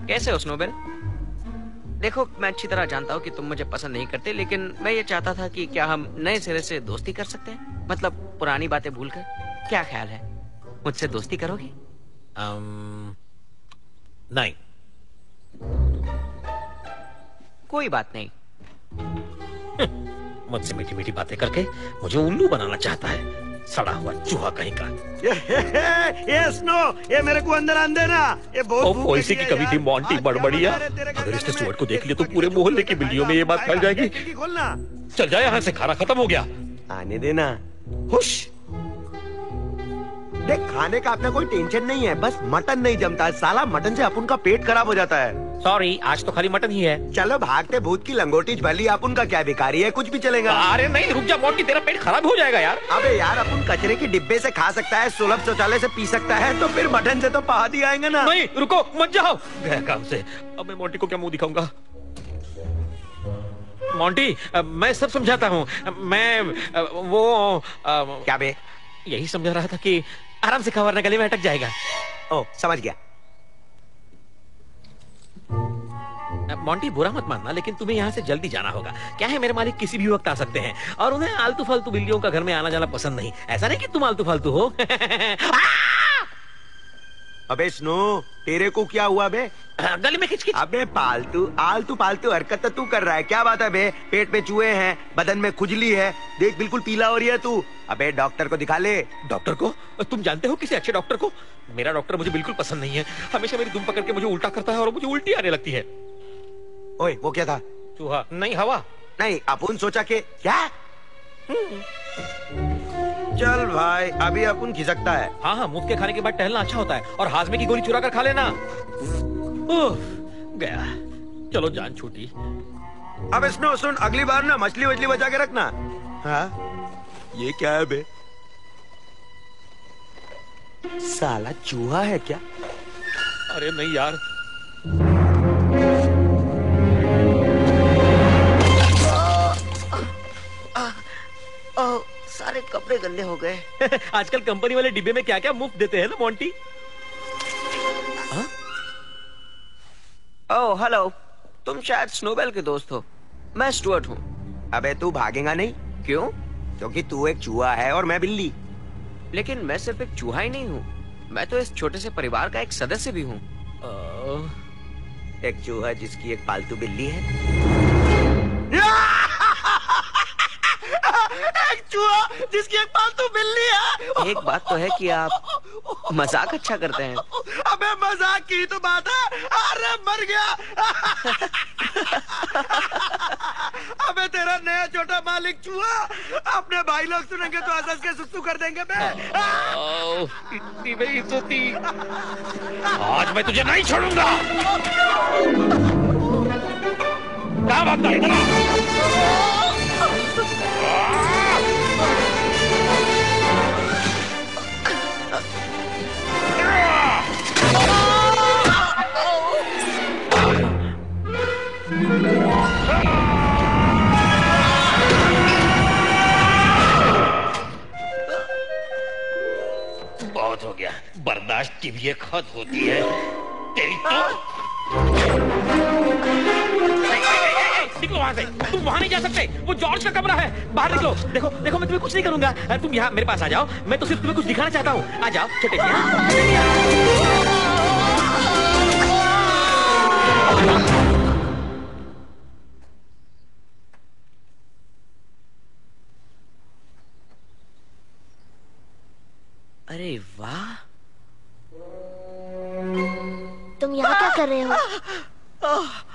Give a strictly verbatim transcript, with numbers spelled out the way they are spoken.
कैसे हो स्नोबेल? देखो, मैं अच्छी तरह जानता हूँ कि तुम मुझे पसंद नहीं करते, लेकिन मैं ये चाहता था कि क्या हम नए सिरे से दोस्ती कर सकते हैं? मतलब पुरानी बातें भूलकर। क्या ख्याल है, मुझसे दोस्ती करोगे? um, नहीं। कोई बात नहीं। मुझसे मीठी मीठी बातें करके मुझे उल्लू बनाना चाहता है, सड़ा हुआ चूहा कहीं का। ये, ये स्नो, ये मेरे को अंदर आने देना। ये बहुत भूख लगी है की कभी थी मॉन्टी बड़बड़िया। अगर इसने स्टुअर्ट को देख लिया तो पूरे मोहल्ले की बिल्लियों में ये बात फैल जाएगी। खोलना। चल जाए यहाँ से, खाना खत्म हो गया। आने देना। खुश देख, खाने का अपना कोई टेंशन नहीं है, बस मटन नहीं जमता। साला मटन से अपन का पेट खराब हो जाता है। सॉरी, आज तो खाली मटन ही है। चलो भागते भूत की लंगोटी भली, अपन का क्या भिखारी है, कुछ भी चलेगा। अरे नहीं, रुक जा मॉन्टी, तेरा पेट खराब हो जाएगा यार। अबे यार, अपन कचरे के डिब्बे से खा सकता है, सुलभ शौचालय से पी सकता है, तो फिर मटन से तो पहाड़ी आएंगे ना। नहीं रुको, मत जाओ, गया काम से। अब मैं मॉन्टी को क्या मुंह दिखाऊंगा? मॉन्टी, मैं सब समझाता हूँ। मैं वो क्या बे? यही समझा रहा था कि आराम से खा वरना गले में अटक जाएगा। ओ, समझ गया। मॉन्टी, बुरा मत मानना, लेकिन तुम्हें यहाँ से जल्दी जाना होगा। क्या है, मेरे मालिक किसी भी वक्त आ सकते हैं और उन्हें आलतू फालतू बिल्लियों का घर में आना जाना पसंद नहीं। ऐसा नहीं कि तुम आलतू फालतू हो। अबे स्नो, तेरे को क्या हुआ बे? गली में खिचखिच। अबे पालतू आलतू पालतू हरकत तो तू कर रहा है। क्या बात है बे? पेट में चूहे हैं, बदन में खुजली है, देख बिल्कुल पीला हो रही है तू। अबे डॉक्टर को दिखा ले। डॉक्टर को? तुम जानते हो किसी अच्छे डॉक्टर को? मेरा डॉक्टर मुझे बिल्कुल पसंद नहीं है। हमेशा मेरी दुम पकड़ के मुझे उल्टा करता है और मुझे उल्टी आने लगती है। ओए, वो क्या था? चूहा नहीं, हवा नहीं। अपन सोचा के क्या? चल भाई, अभी अपन खिसकता है। हाँ हाँ, मुफ्त के खाने के बाद टहलना अच्छा होता है, और हाजमे की गोली चुरा कर खा लेना। ओह, गया। चलो, जान छूटी। अब स्नो सुन, अगली बार ना मछली वछली बचा के रखना। हाँ, ये क्या है बे? साला चूहा है क्या? अरे नहीं यार। ओह, सारे कपड़े गंदे हो गए। आजकल कंपनी वाले डिब्बे में क्या क्या मुफ्त देते हैं ना मॉन्टी। ओह हेलो, तुम शायद स्नोबेल के दोस्त हो। मैं स्टुअर्ट हूँ। अबे तू भागेगा नहीं? क्यों? क्योंकि तू एक चूहा है और मैं बिल्ली। लेकिन मैं सिर्फ एक चूहा ही नहीं हूँ, मैं तो इस छोटे से परिवार का एक सदस्य भी हूँ। एक चूहा जिसकी एक पालतू बिल्ली है। एक चूहा जिसकी एक पालतू बिल्ली है। एक बात तो है कि आप मजाक अच्छा करते हैं। अबे मजाक की तो बात है। अरे मर गया। अबे तेरा नया छोटा मालिक चूहा। अपने भाई लोग सुनेंगे तो हंस के सुसु कर देंगे बे। इतनी बेइज्जती। आज मैं तुझे नहीं छोड़ूंगा। क्या भागता है? बहुत हो गया, बर्दाश्त की भी एक हद होती है। तेरी तो निकलो वहां से। तुम वहां नहीं जा सकते, वो जॉर्ज का कमरा है। बाहर निकलो। देखो देखो, मैं तुम्हें कुछ नहीं करूंगा। तुम यहाँ मेरे पास आ जाओ। मैं तो सिर्फ तुम्हें कुछ दिखाना चाहता हूँ। आ जाओ छोटे भैया। अरे वाह, तुम यहाँ क्या कर रहे हो?